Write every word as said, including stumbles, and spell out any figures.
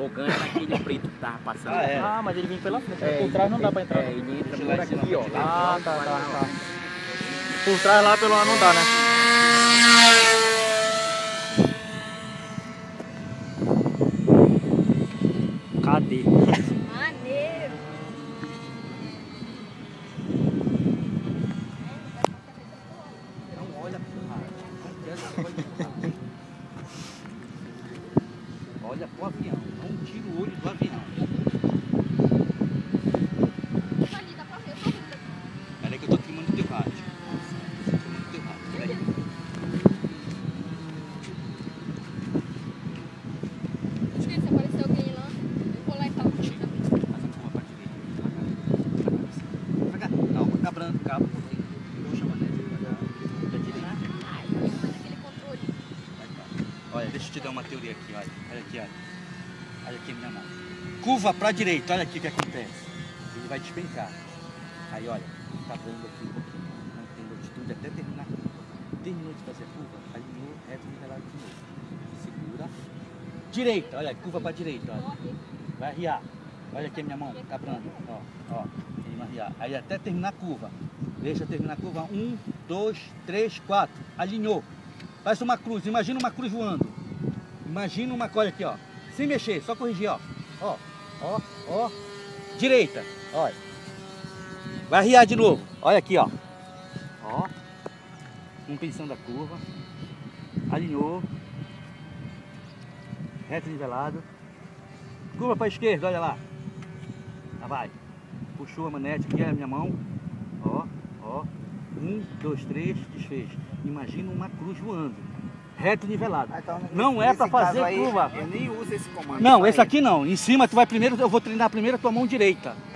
tobogã era aquele preto que tava passando. Ah, é. Ah, mas ele vem pela frente, É, por trás não dá pra entrar. É, ele entra Deixa por lá em aqui, cima ó. pra Ah, tá, tá, tá. Por trás lá pelo lado não dá, né? Cadê? Maneiro. Não olha pro rádio. Não quero que você vai empurrar. Olha pro avião. Não tira o olho do avião. Ali, dá pra ver, eu tô vendo aqui. Peraí que eu tô filmando o teu rádio. Filmando o teu rádio. Peraí. Acho que se aparecer alguém lá, eu vou lá e falo contigo. Faz a curva pra direita. Pra cá. Calma, tá branco, calma. Eu chamo a neve. Pra direita. Ai, eu vou fazer aquele controle. Olha, deixa eu te dar uma teoria aqui, olha. Olha aqui, olha. Olha aqui a minha mão. Curva pra direita, olha aqui o que acontece. Ele vai despencar. Aí, olha, tá dando aqui um pouquinho. Não tem longitude até terminar a curva. Terminou de fazer a curva, alinhou, reto, nivelado de novo. Segura. Direita, olha, curva pra direita, olha. Vai arriar. Olha aqui a minha mão, tá branca. Ó, ó, ele vai arriar. Aí até terminar a curva. Deixa terminar a curva. Um, dois, três, quatro. Alinhou. Faz uma cruz, imagina uma cruz voando. Imagina uma coisa aqui, ó. Sem mexer, só corrigir, ó. Ó, ó, ó. Direita, olha. Vai arriar de novo. Olha aqui, ó. Ó. Manutenção da curva. Alinhou. Reto nivelado. Curva para a esquerda, olha lá. Lá vai. Puxou a manete aqui, é a minha mão. Ó, ó. Um, dois, três, desfez. Imagina uma cruz voando. Reto nivelado. Ah, então, Não nesse- é para nesse caso fazer aí, curva. Eu nem uso esse comando. Não, Só esse aqui não. Em cima tu vai primeiro, eu vou treinar primeiro a tua mão direita.